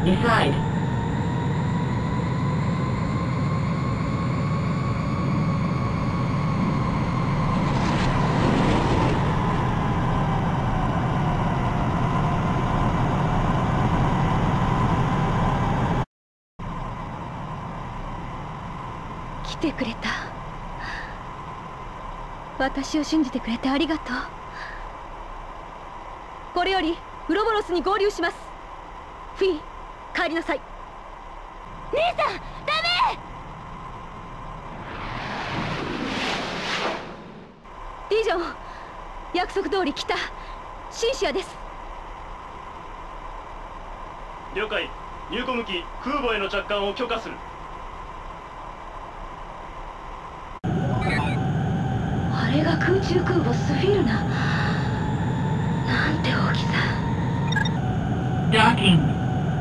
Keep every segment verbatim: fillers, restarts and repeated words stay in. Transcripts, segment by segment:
Decide. 来てくれた。私を信じてくれてありがとう。これよりウロボロスに合流します。フィー、帰りなさい。姉さん、ダメ。ディジョン、約束通り来た。シンシアです。 了解。入庫向き空母への着艦を許可する。 あれが空中空母スフィルナ。なんて大きさ。 Docking.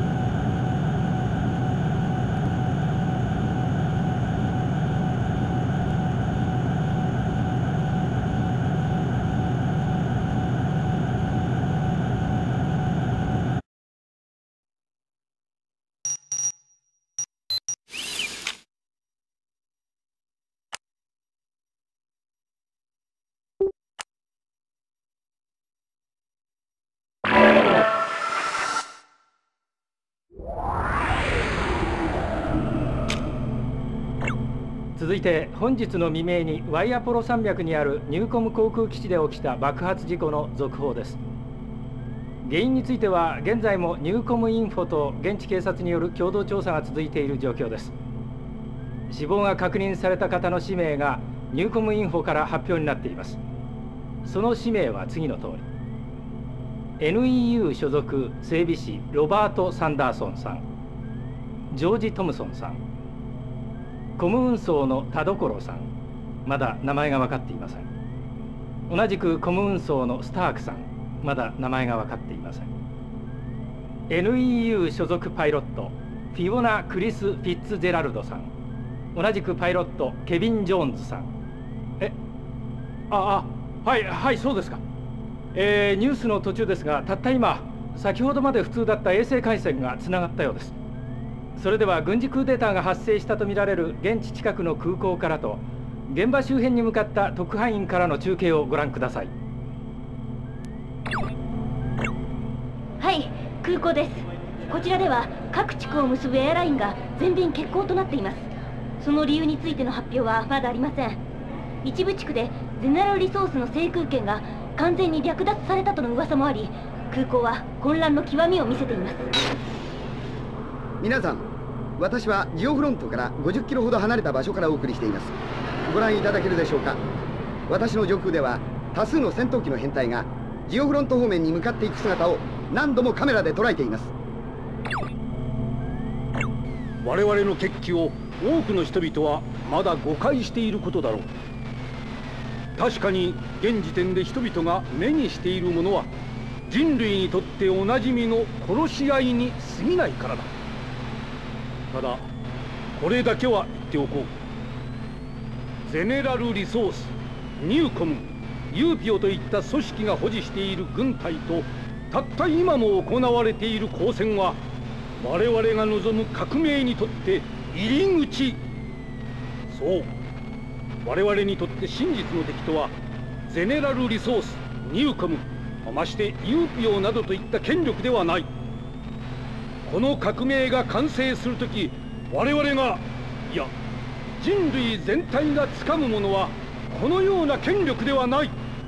続いて本日の未明にワイアポロ山脈にあるニューコム航空基地で起きた爆発事故の続報です。原因については現在もニューコムインフォと現地警察による共同調査が続いている状況です。死亡が確認された方の氏名がニューコムインフォから発表になっています。その氏名は次の通り。 エヌイーユー 所属整備士ロバート・サンダーソンさん、ジョージ・トムソンさん、コム運送の田所さん、まだ名前が分かっていません。同じくコム運送のスタークさん、まだ名前が分かっていません。 エヌイーユー 所属パイロットフィオナ・クリス・フィッツジェラルドさん、同じくパイロットケビン・ジョーンズさん。えああはいはい、そうですか。えー、ニュースの途中ですが、たった今先ほどまで普通だった衛星回線がつながったようです。それでは軍事クーデターが発生したとみられる現地近くの空港からと現場周辺に向かった特派員からの中継をご覧ください。 はい、空港です。こちらでは各地区を結ぶエアラインが全便欠航となっています。その理由についての発表はまだありません。一部地区でゼネラルリソースの制空権が完全に略奪されたとの噂もあり、空港は混乱の極みを見せています。 皆さん、私はジオフロントからごじゅっキロほど離れた場所からお送りしています。ご覧いただけるでしょうか。私の上空では多数の戦闘機の編隊がジオフロント方面に向かっていく姿を何度もカメラで捉えています。 我々の決起を多くの人々はまだ誤解していることだろう。確かに現時点で人々が目にしているものは人類にとっておなじみの殺し合いに過ぎないからだ。ただこれだけは言っておこう。ゼネラルリソース、ニューコム、ユーピオといった組織が保持している軍隊とたった今も行われている交戦は我々が望む革命にとって入り口。そう、我々にとって真実の敵とはゼネラルリソース、ニューコム、ましてユーピオなどといった権力ではない。この革命が完成するとき、我々が、いや人類全体がつかむものはこのような権力ではない。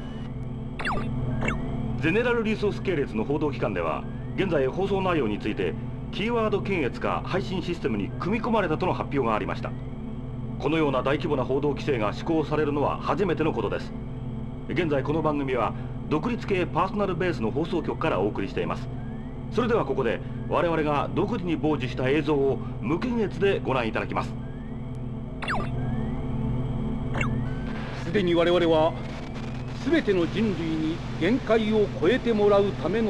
ゼネラルリソース系列の報道機関では現在放送内容についてキーワード検閲が配信システムに組み込まれたとの発表がありました。このような大規模な報道規制が施行されるのは初めてのことです。現在この番組は独立系パーソナルベースの放送局からお送りしています。それではここで我々が独自に傍受した映像を無検閲でご覧いただきます。 すでに我々は全ての人類に限界を超えてもらうための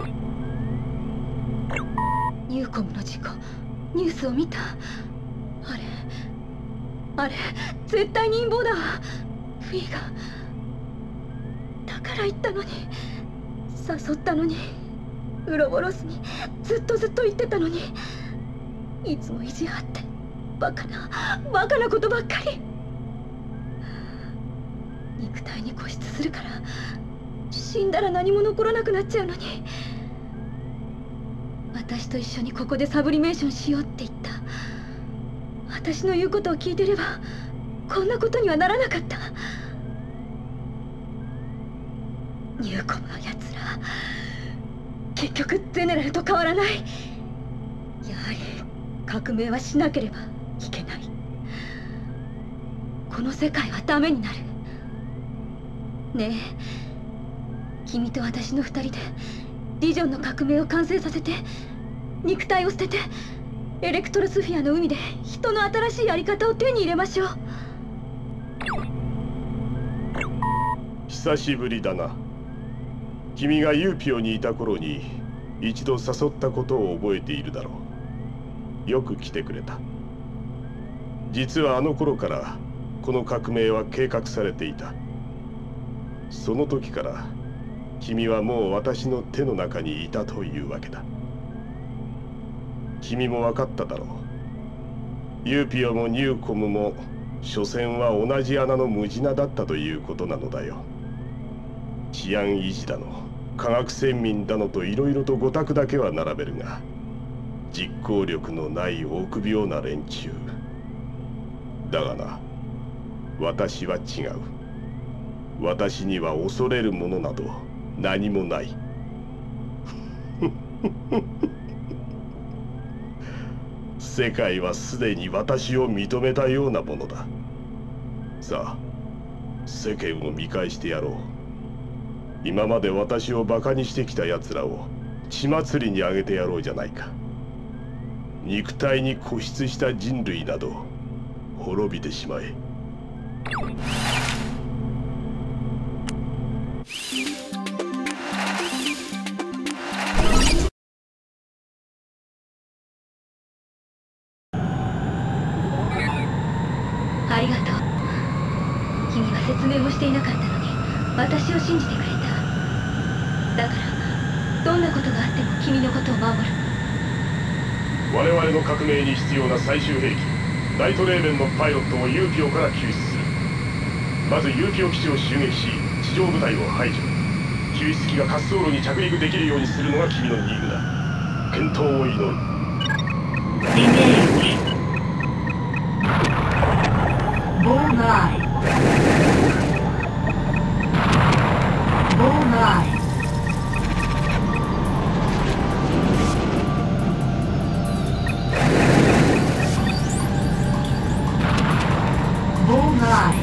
ユーコムの事故、ニュースを見た。あれあれ絶対に陰謀だわ。フィーがだから言ったのに、誘ったのに。 ウロボロスにずっとずっと言ってたのに、いつも意地張ってバカなバカなことばっかり。肉体に固執するから死んだら何も残らなくなっちゃうのに、私と一緒にここでサブリメーションしようって言った。私の言うことを聞いてればこんなことにはならなかった。ニューコムのやつら、結局ゼネラルと変わらない。やはり革命はしなければいけない。この世界はダメになる。ねえ、君と私の二人でビジョンの革命を完成させて、肉体を捨ててエレクトロスフィアの海で人の新しいやり方を手に入れましょう。 久しぶりだな。君がユーピオにいた頃に一度誘ったことを覚えているだろう。よく来てくれた。実はあの頃からこの革命は計画されていた。その時から君はもう私の手の中にいたというわけだ。君も分かっただろう。ユーピオもニューコムも所詮は同じ穴のムジナだったということなのだよ。治安維持だの科学先民だのといろいろと御託だけは並べるが、実行力のない臆病な連中だがな、私は違う。私には恐れるものなど何もない。世界はすでに私を認めたようなものだ。さあ、世間を見返してやろう。今まで私をバカにしてきた奴らを血祭りにあげてやろうじゃないか。肉体に固執した人類など滅びてしまえ。 ありがとう。君は説明もしていなかったのに私を信じてくれた。だからどんなことがあっても君のことを守る。 我々の革命に必要な最終兵器ナイトレーベンのパイロットをユーピオから救出する。まずユーピオ基地を襲撃し地上部隊を排除。救出機が滑走路に着陸できるようにするのが君の任務だ。健闘を祈る。 Bullseye. Bullseye. Bullseye.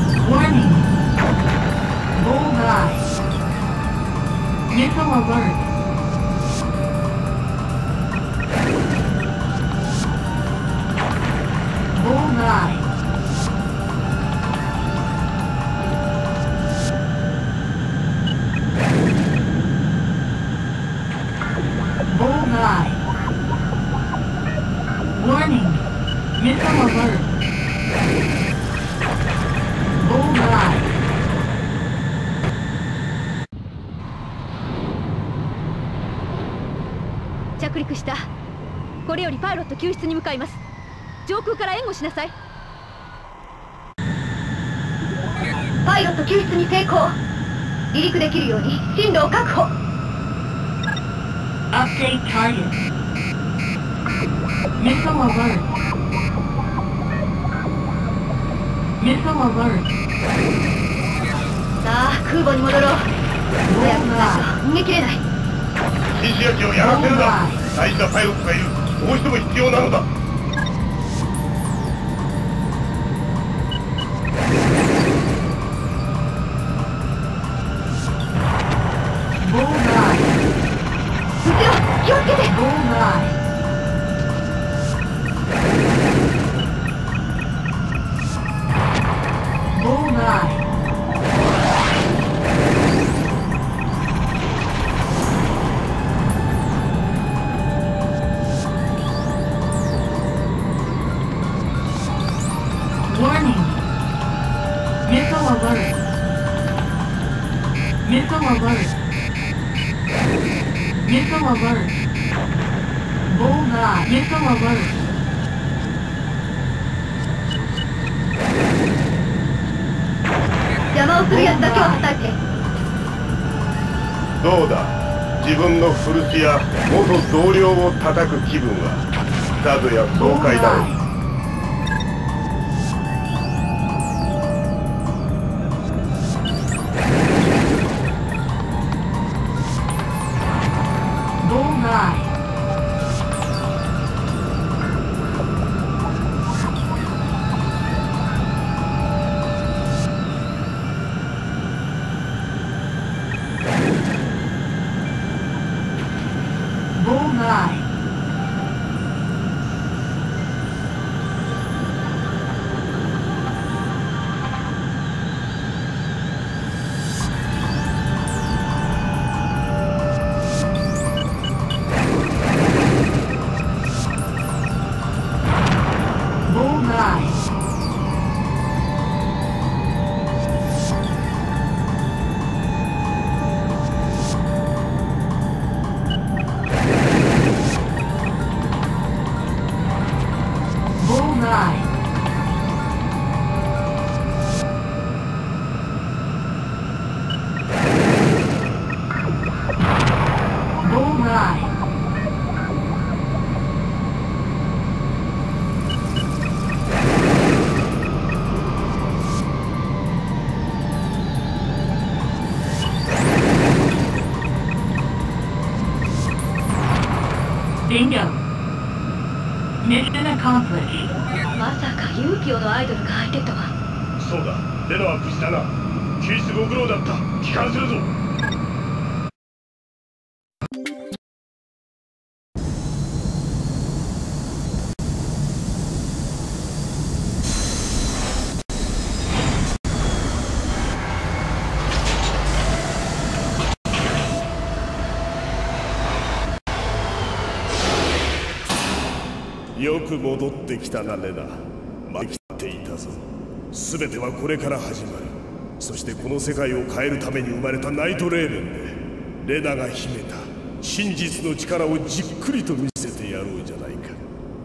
Nickel alert. 着陸した。これよりパイロット救出に向かいます。上空から援護しなさい。パイロット救出に成功。離陸できるように進路を確保。 Update target. Missile alert. Missile alert. さあ空母に戻ろう。早くないと逃げ切れない。 新試焼をやらせるな。大事なパイロットがいる。もう一人必要なのだ。 気をつけて。 Warning. Missile alert. Missile alert. Missile alert. Bullseye. Missile alert. 邪魔をするやつだけを叩いて。 どうだ、自分の古巣や元同僚を叩く気分はさぞや爽快だろう。 Bingo. Mission accomplished. まさかユーピオのアイドルが相手とは。 そうだ、レナは無事だな。救出ご苦労だった。帰還するぞ。よく戻ってきたな、レナ。待っていたぞ。全てはこれから始まる。そしてこの世界を変えるために生まれたナイトレーベンで、レナが秘めた真実の力をじっくりと見せてやろうじゃないか。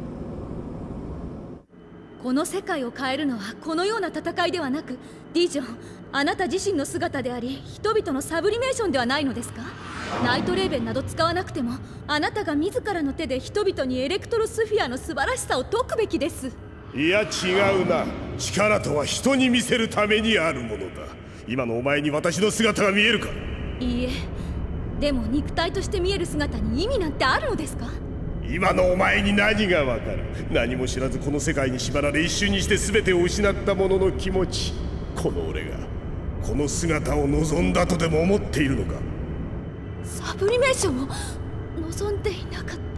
この世界を変えるのはこのような戦いではなく、ディジョン、あなた自身の姿であり、人々のサブリメーションではないのですか？ナイトレーベンなど使わなくても、あなたが自らの手で人々にエレクトロスフィアの素晴らしさを説くべきです。 いや違うな。力とは人に見せるためにあるものだ。今のお前に私の姿が見えるか？ いいえ、でも肉体として見える姿に意味なんてあるのですか？ 今のお前に何がわかる？何も知らずこの世界に縛られ一瞬にして全てを失った者の気持ち。この俺がこの姿を望んだとでも思っているのか？ サブリメーションを望んでいなかったなんて。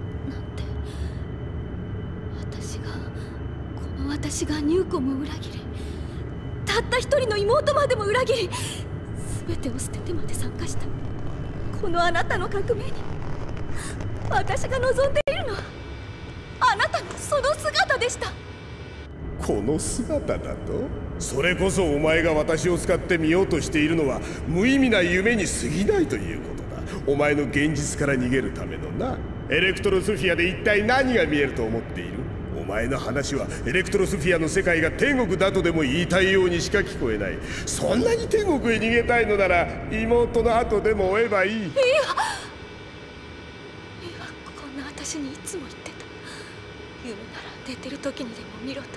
私がこの私がニューコムを裏切り、たった一人の妹までも裏切り、全てを捨ててまで参加したこのあなたの革命に、私が望んでいるのはあなたのその姿でした。 この姿だと？それこそお前が私を使ってみようとしているのは無意味な夢に過ぎないということだ。お前の現実から逃げるためのな。 エレクトロスフィアで一体何が見えると思っている？お前の話はエレクトロスフィアの世界が天国だとでも言いたいようにしか聞こえない。そんなに天国へ逃げたいのなら妹の後でも追えばいい。いや、いや、 こんな私にいつも言ってた。夢なら寝てる時にでも見ろと。で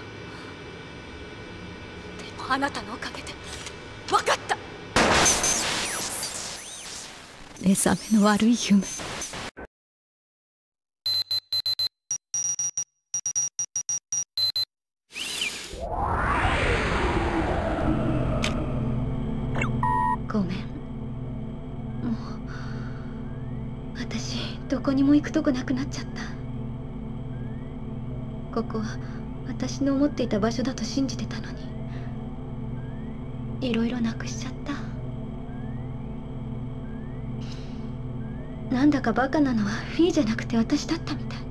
もあなたのおかげで分かった。目覚めの悪い夢。 ごめん。もう私どこにも行くとこなくなっちゃった。ここは私の思っていた場所だと信じてたのに、いろいろなくしちゃった。なんだかバカなのはフィーじゃなくて私だったみたい。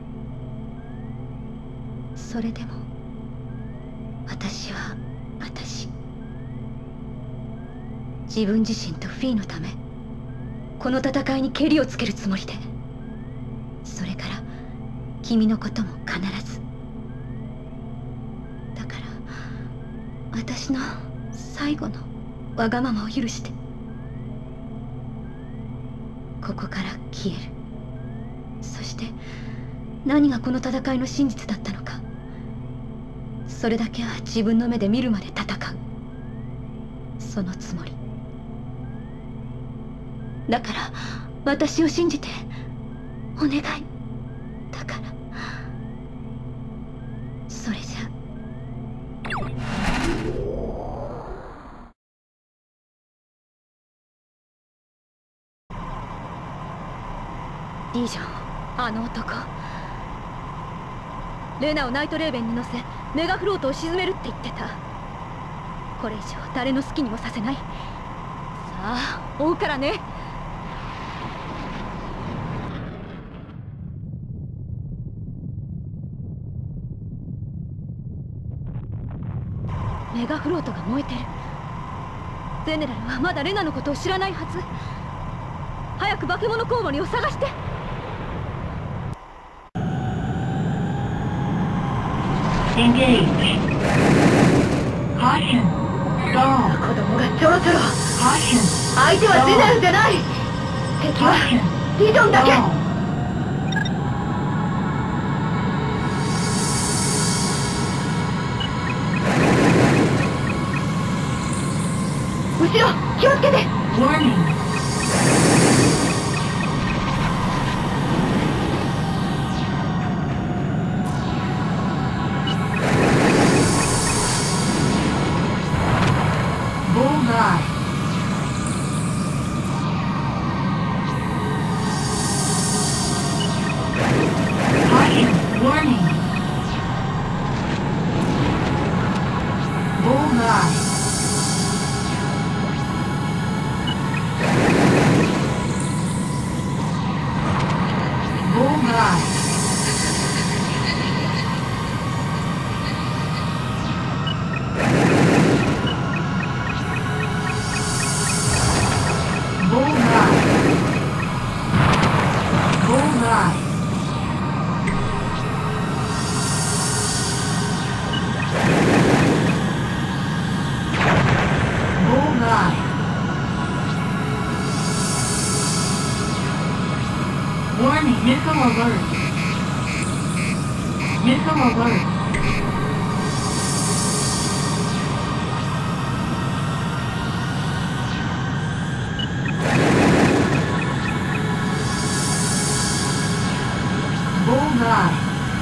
それでも私は私。自分自身とフィーのためこの戦いにケリをつけるつもりで、それから君のことも必ず。だから私の最後のわがままを許して、ここから消える。そして何がこの戦いの真実だったのか、それだけは自分の目で見るまで戦う。そのつもりだから、私を信じてお願い。だからそれじゃいいじゃん、あの男。レナをナイトレーベンに乗せメガフロートを沈めるって言ってた。これ以上誰の好きにもさせない。さあ追うからね。メガフロートが燃えてる。ゼネラルはまだレナのことを知らないはず。早く化け物コウモリを探して。 Engage. Caution. Stall. 子供がちょろちょろ。 Caution. 相手はゼネラルじゃない。敵はリドンだけ。後ろ気をつけて。 Warning. Bullseye. Caution. Warning. Bullseye. Bullseye. Bullseye. Bullseye. Bullseye. Warning, missile alert. Missile alert. Bullseye.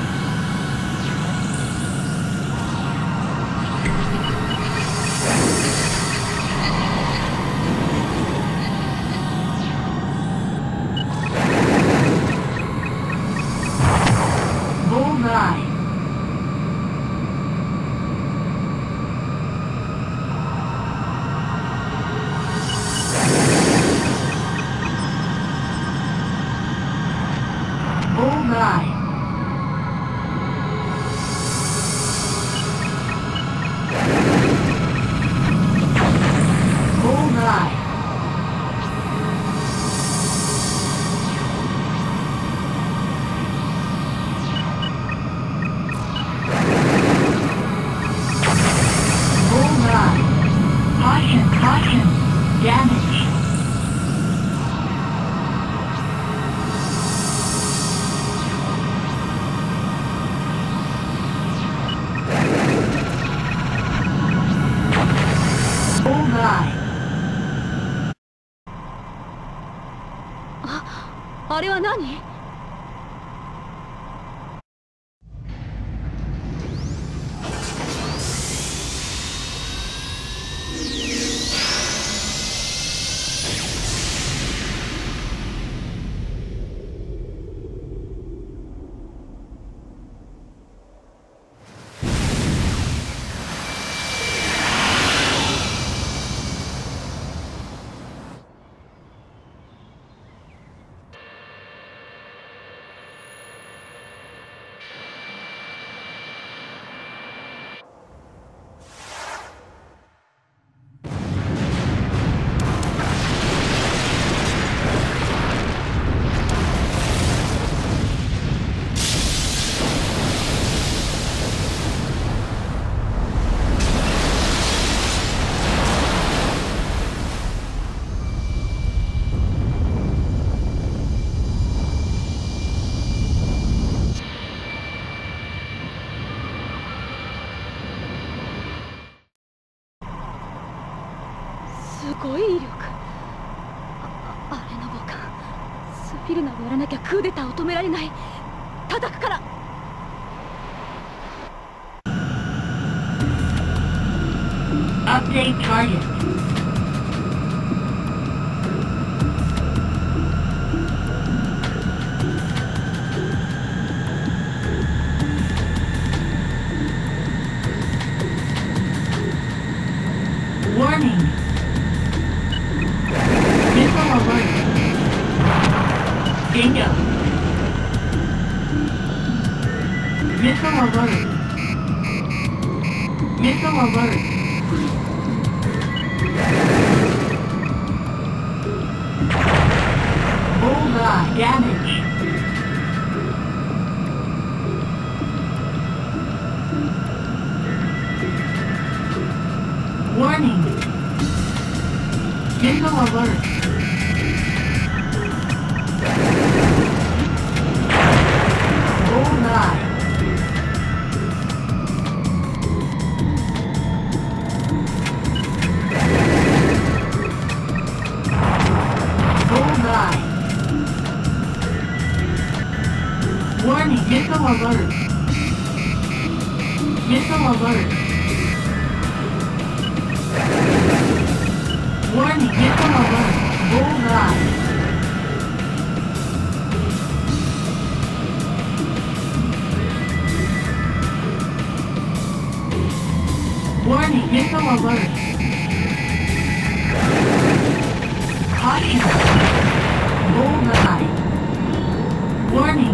Bullseye. Bullseye. Bullseye. あれは何？すごい威力。あ、あれの母艦スフィルナをやらなきゃクーデターを止められない。叩くから。 Update target. Warning. Missile alert. Bingo. Missile alert. Missile alert. Bullseye damage. Warning. Missile alert. Bullseye. Bullseye. Warning, missile alert. Missile alert. Warning, missile alert. Bullseye. Warning, missile alert. Caution. Bullseye. Warning.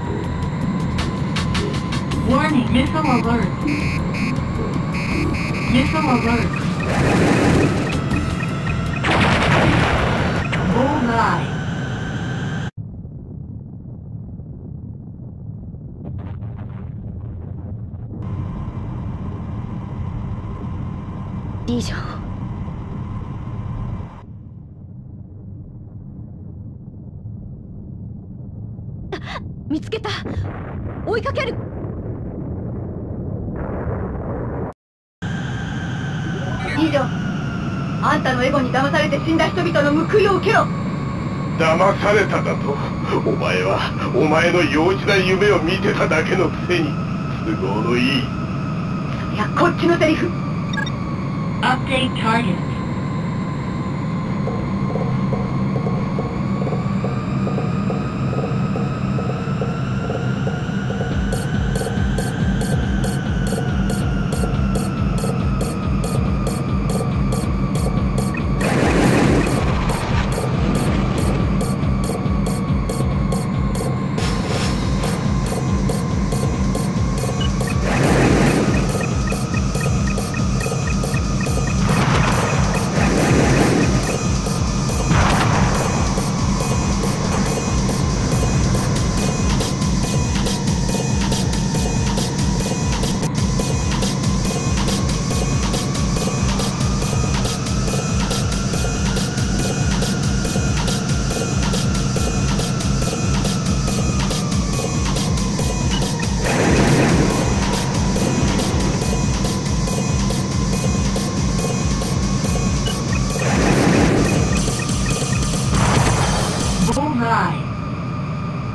Warning, missile alert. Missile alert. Bullseye. Legion。見つけた。追いかける。 リージョン、あんたのエゴに騙されて死んだ人々の報いを受けろ。 騙されただと？お前はお前の幼稚な夢を見てただけのくせに都合のいい。 いや、こっちのセリフ。 Update target.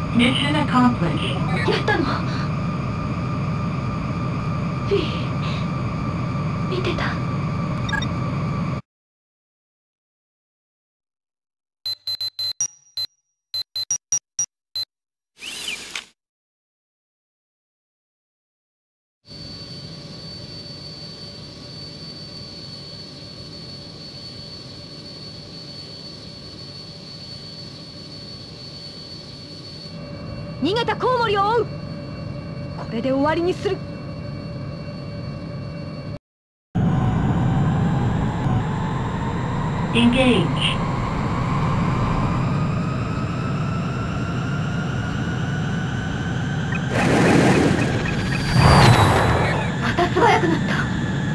Mission accomplished. やったの。フィ見てた。逃げたコウモリを追う。これで終わりにする。 Engage. また素早くなった。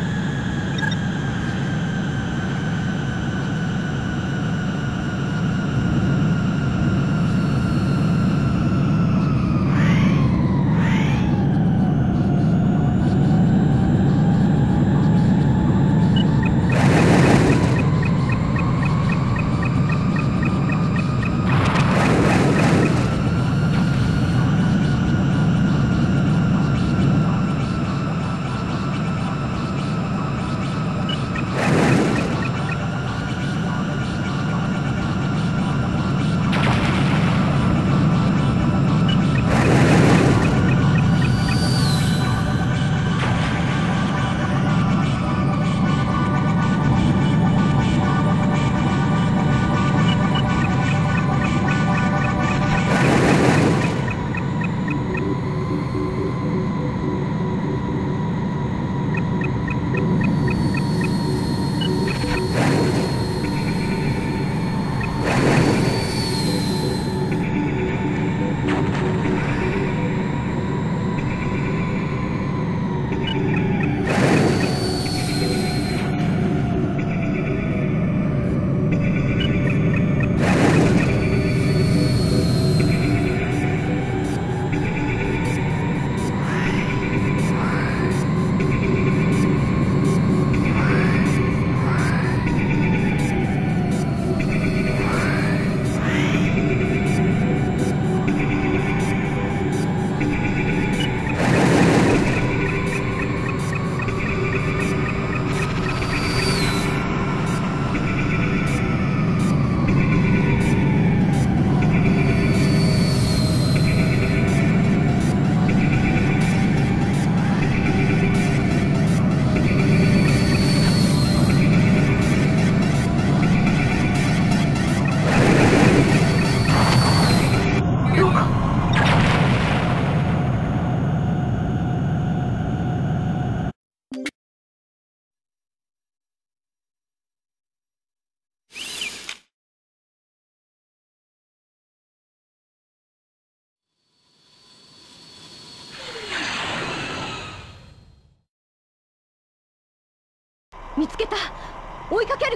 見つけた。追いかける。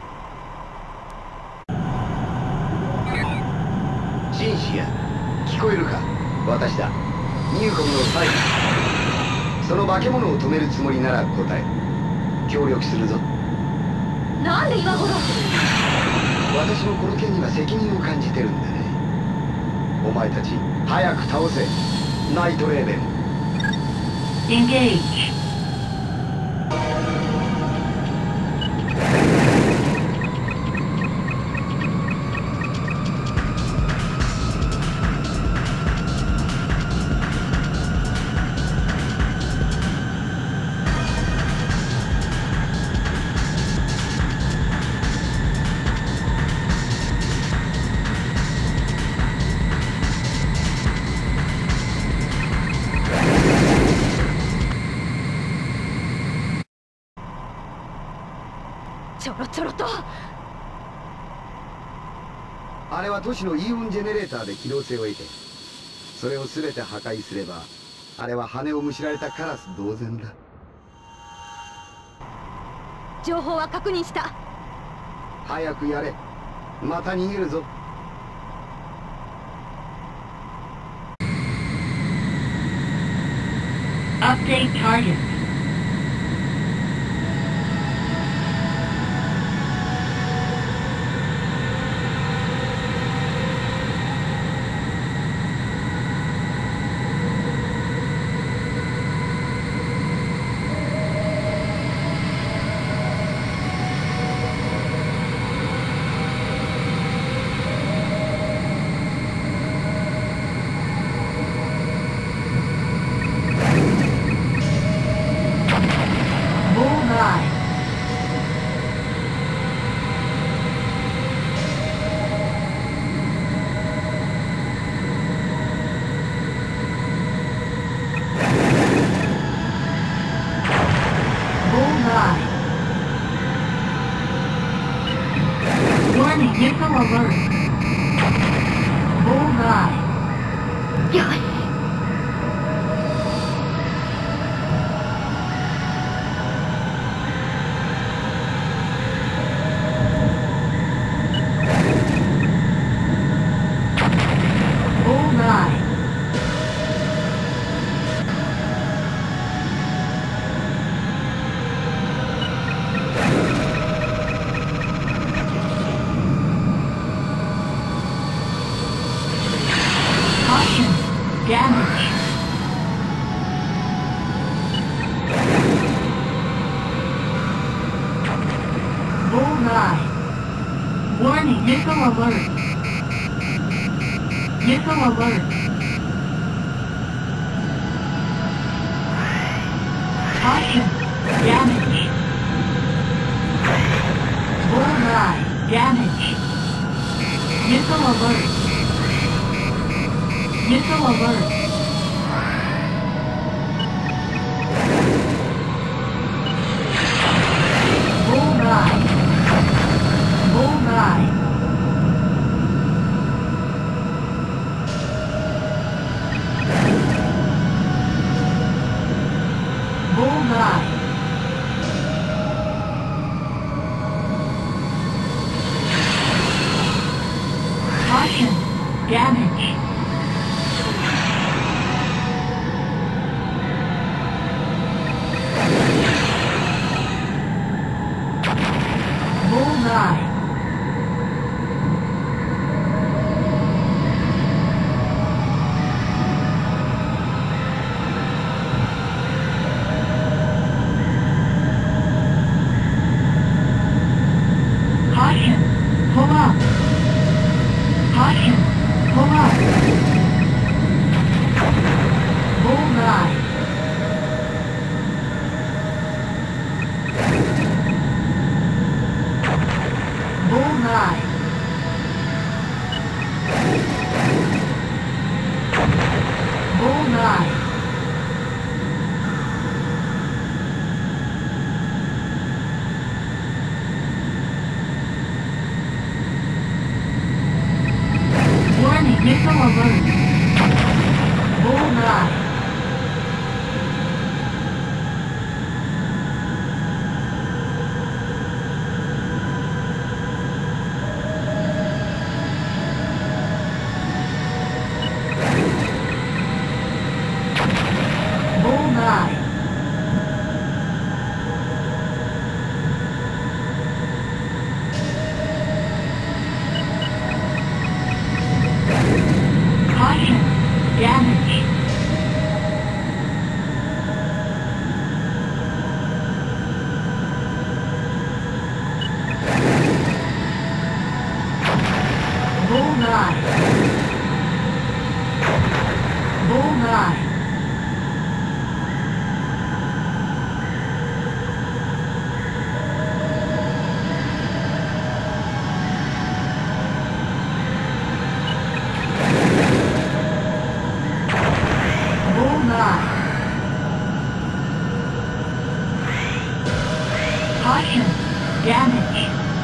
シンシア、聞こえるか？私だ、ニューコムのサイン。その化け物を止めるつもりなら答え、協力するぞ。 なんで今頃？ 私もこの件には責任を感じてるんだね。お前たち早く倒せ、ナイトレーベン。 Engage. ちょろちょろと。 あれは都市のイーオンジェネレーターで機動性を得て、それを全て破壊すれば、あれは羽をむしられたカラス同然だ。 情報は確認した。 早くやれ。また逃げるぞ。 Update target. damage. Bullseye. Warning, missile alert. Missile alert. Caution, damage. Bullseye, damage. Missile alert. Missile alert. Bullseye. Bullseye. Bullseye. Caution, damage. Bullseye. Caution, pull up. Caution, pull up. Bullseye. Bullseye. Bullseye. Warning, missile alert. Bullseye. Bullseye. Caution, damage. Bullseye. Bullseye. Bullseye. Caution, damage.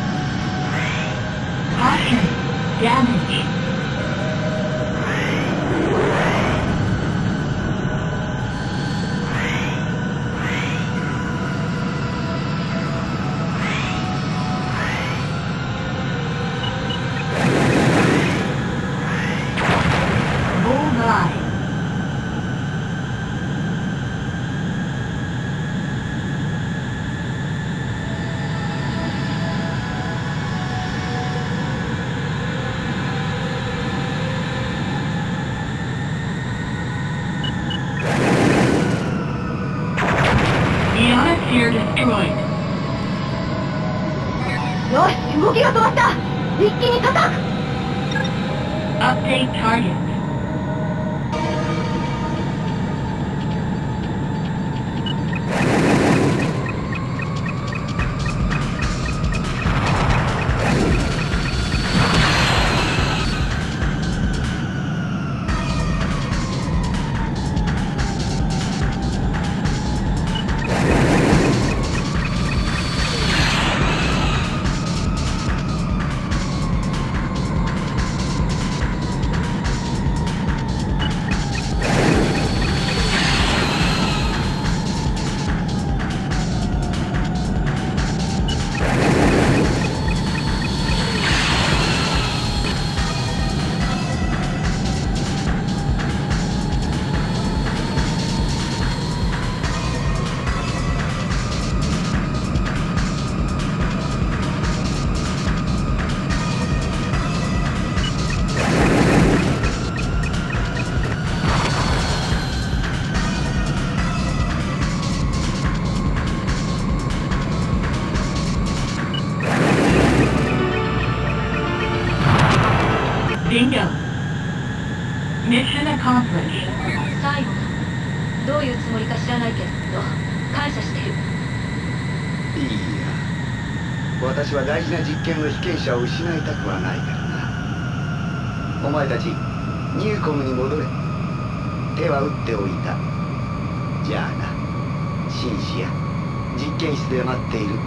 Caution, damage. Bullseye. Ionosphere destroyed. よし、動きが止まった。一気に叩く。 Update target. Mission accomplished. 最後どういうつもりか知らないけど感謝してる。 いいや、私は大事な実験の被験者を失いたくはないからな。お前たちニューコムに戻れ。手は打っておいた。じゃあな、紳士や実験室で待っている。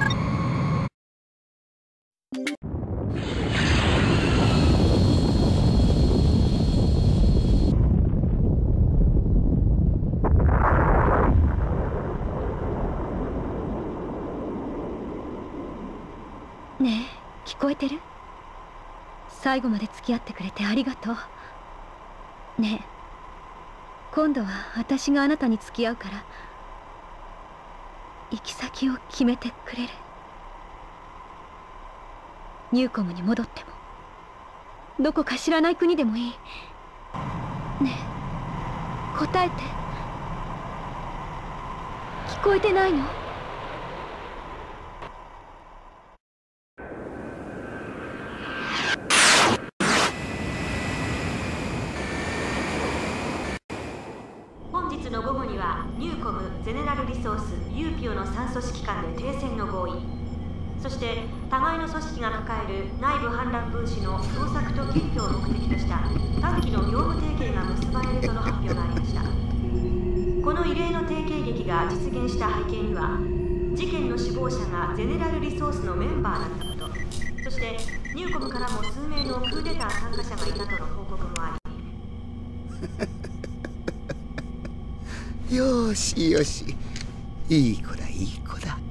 ねえ、聞こえてる？最後まで付き合ってくれてありがとう。ねえ、今度は私があなたに付き合うから行き先を決めてくれる？ニューコムに戻ってもどこか知らない国でもいい。ねえ、答えて。聞こえてないの？ 本日の午後にはニューコムゼネラルリソースユーピオのさん組織間で停戦の合意、そして互いの組織が抱える内部反乱分子の捜索と検挙を目的とした短期の業務提携が結ばれるとの発表がありました。この異例の提携劇が実現した背景には、事件の首謀者がゼネラルリソースのメンバーだったこと、そしてニューコムからも数名のクーデター参加者がいたとの報告もありよしよし、いい子だいい子だ。